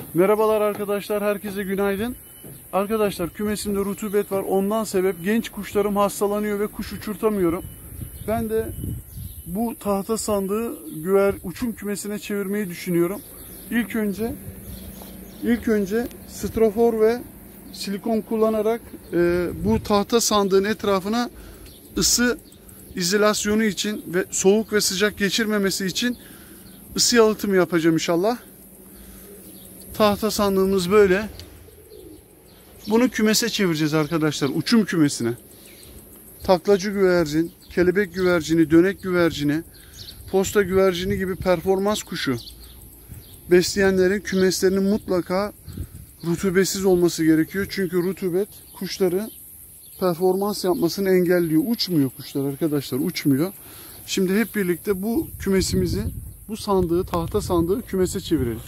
Merhabalar arkadaşlar, herkese günaydın. Arkadaşlar kümesimde rutubet var. Ondan sebep genç kuşlarım hastalanıyor ve kuş uçurtamıyorum. Ben de bu tahta sandığı uçum kümesine çevirmeyi düşünüyorum. İlk önce strafor ve silikon kullanarak bu tahta sandığın etrafına ısı izolasyonu için ve soğuk ve sıcak geçirmemesi için ısı yalıtımı yapacağım inşallah. Tahta sandığımız böyle. Bunu kümese çevireceğiz arkadaşlar. Uçum kümesine. Taklacı güvercin, kelebek güvercini, dönek güvercini, posta güvercini gibi performans kuşu besleyenlerin kümeslerinin mutlaka rutubetsiz olması gerekiyor. Çünkü rutubet kuşları performans yapmasını engelliyor. Uçmuyor kuşlar arkadaşlar, uçmuyor. Şimdi hep birlikte bu kümesimizi, bu sandığı, tahta sandığı kümese çevirelim.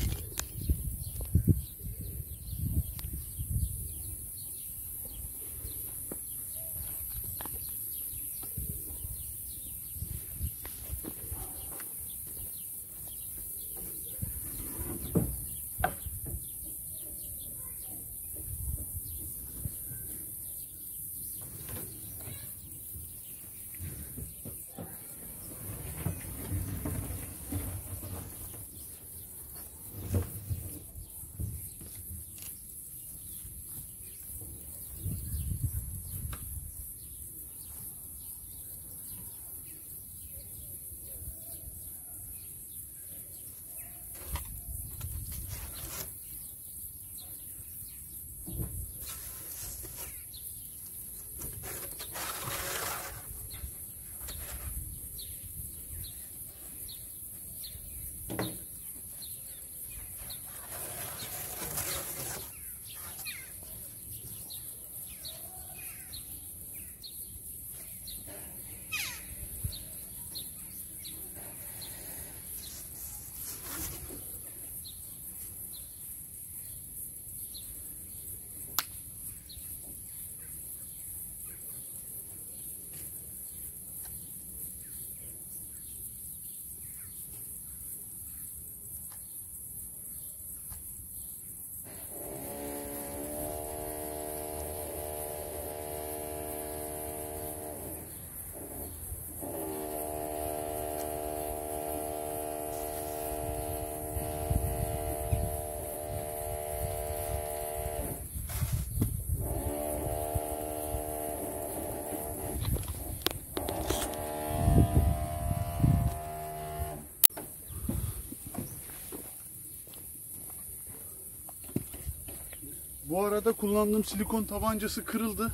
Bu arada kullandığım silikon tabancası kırıldı.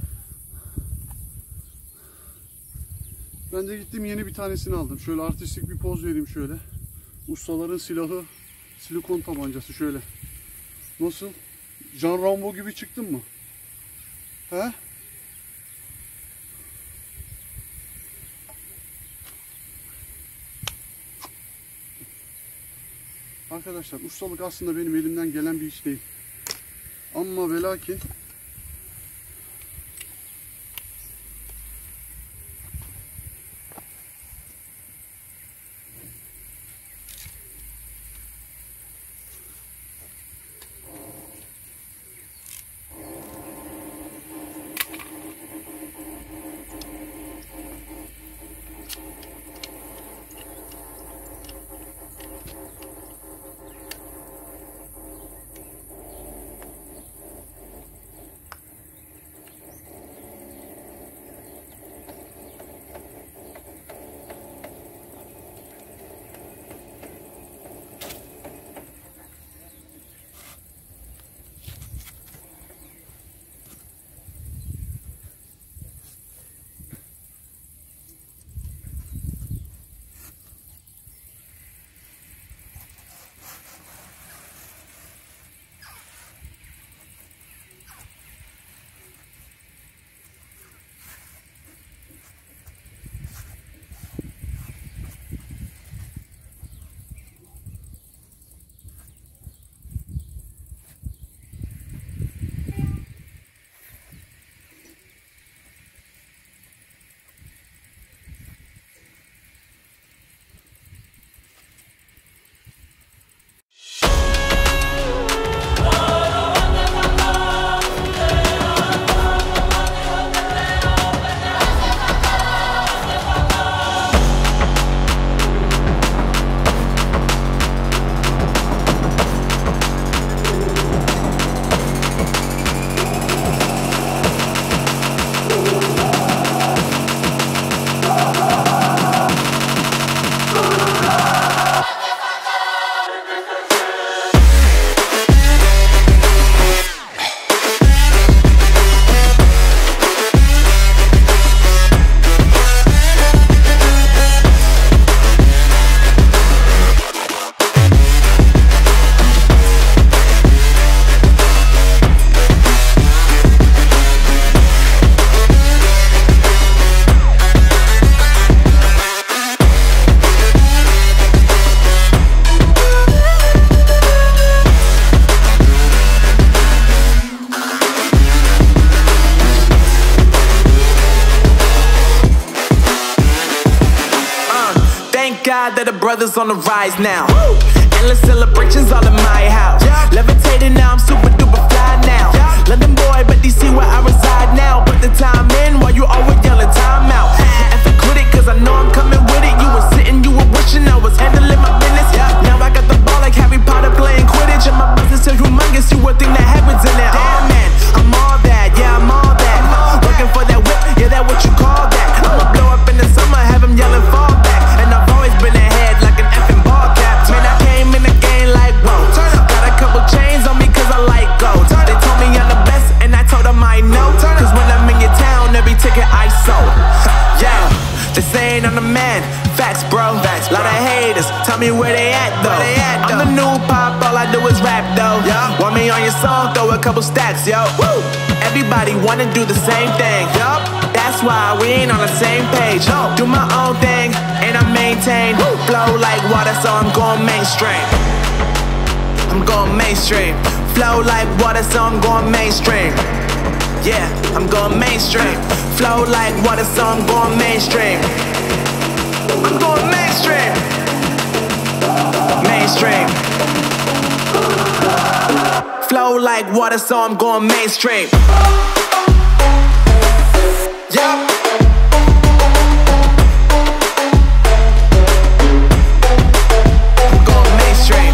Ben de gittim yeni bir tanesini aldım. Şöyle artistik bir poz vereyim şöyle. Ustaların silahı silikon tabancası şöyle. Nasıl? Jean Rambo gibi çıktın mı? He? Arkadaşlar ustalık aslında benim elimden gelen bir iş değil. Ama ve lakin brothers on the rise now. Endless celebrations all in my house. Levitating now, I'm super duper fly now. London boy, but DC where I reside now. Put the time in while you always yelling time out. And for quit it, cause I know I'm coming with it. You were sitting, you were wishing I was handling my business. Now I got the ball like Harry Potter playing Quidditch. And my business is humongous, you would think that happens in it. Damn man, I'm all that, yeah I'm all that. Working for that whip, yeah that what you call that. I'ma blow up in the summer, have him yelling fall back. And I've always been ahead like an effing ball cap. Man, I came in the game like whoa. Got a couple chains on me cause I like gold. They told me I'm the best and I told them I know. Cause when I'm in your town, every ticket I sold. Yeah, they saying I'm the man. Facts bro, lot of haters, tell me where they at though. I'm the new pop, all I do is rap though. Want me on your song, throw a couple stacks, yo. Woo! Everybody wanna do the same thing, yup. That's why we ain't on the same page. Do my own thing, and I maintain. Flow like water, so I'm going mainstream. I'm going mainstream. Flow like water, so I'm going mainstream. Yeah, I'm going mainstream. Flow like water, so I'm going mainstream. I'm going mainstream. Mainstream. Flow like water, so I'm going mainstream. Yeah. I'm going mainstream.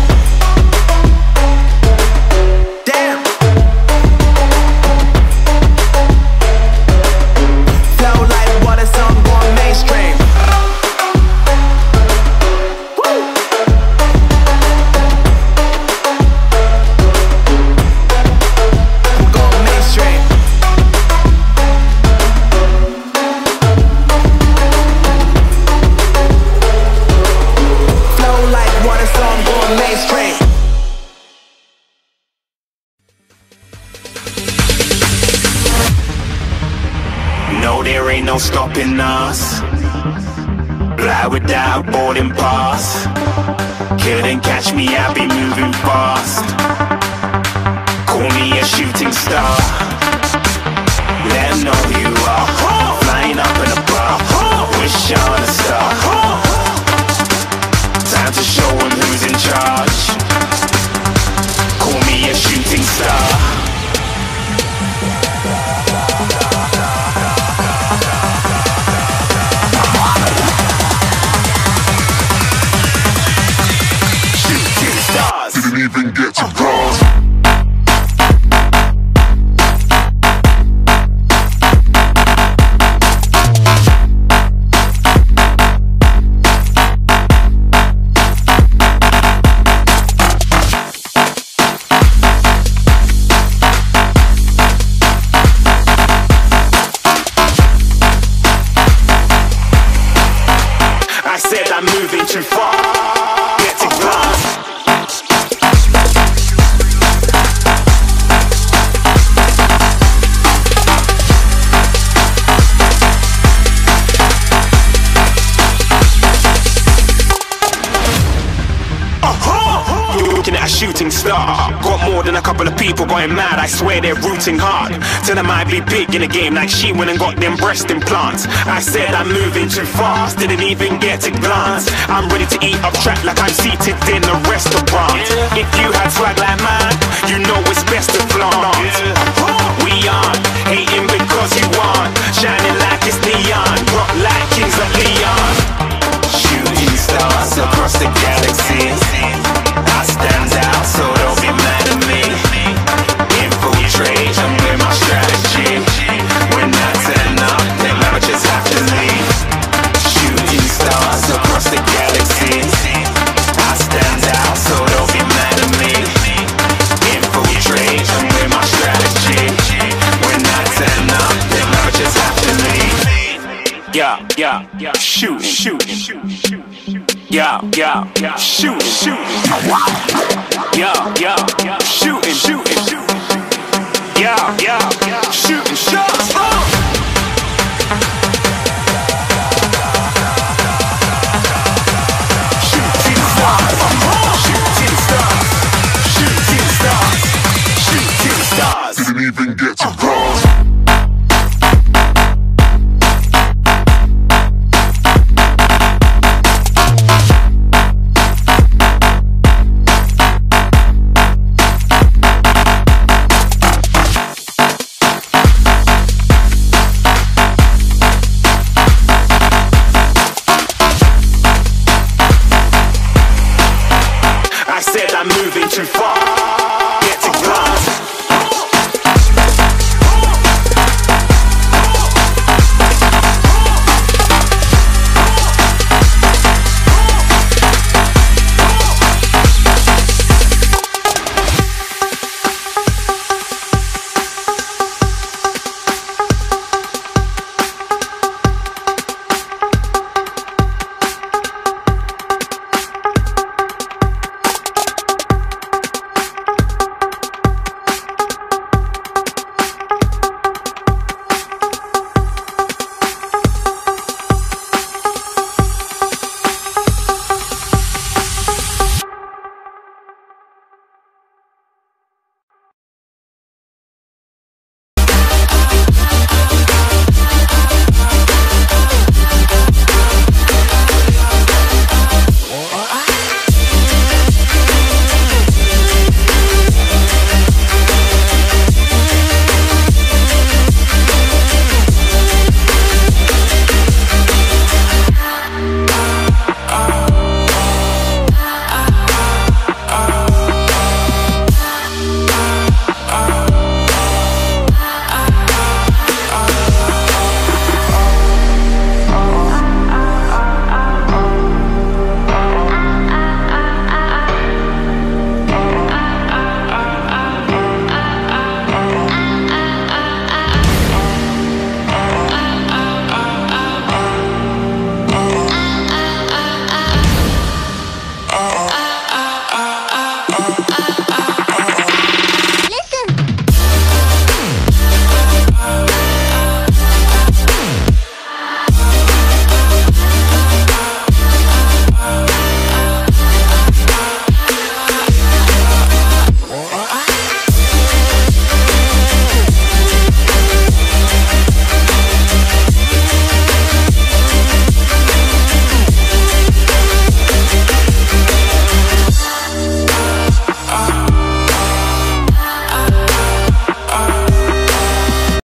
Damn. Flow like water, so I'm going mainstream. No stopping us. Fly without boarding pass. Couldn't catch me, I be moving fast. Call me a shooting star. Let them know who you are. Flying up in a bar. Wish on a star. Time to show them who's in charge. Call me a shooting star. Didn't even get to cross. I said I'm moving too far. Get to glass. Looking at a shooting star. Got more than a couple of people going mad, I swear they're rooting hard. Tell them I'd be big in the game like she went and got them breast implants. I said I'm moving too fast, didn't even get to glance. I'm ready to eat up track like I'm seated in a restaurant. If you had swag like mine, you know it's best to flaunt. We aren't hating because you aren't shining like it's neon, rock like kings of Leon. Shooting stars across the galaxy. I stand out, so don't be mad at me. Infiltrate, I'm with my strategy. When I turn up, then I just have to leave. Shooting stars across the galaxy. I stand out, so don't be mad at me. Infiltrate, I'm with my strategy. When I turn up, then I just have to leave. Yeah, shooting. Yeah, shooting. Yeah, shooting. Yeah, shooting shots. Shooting stars. Didn't even get to cross. said I'm moving too far.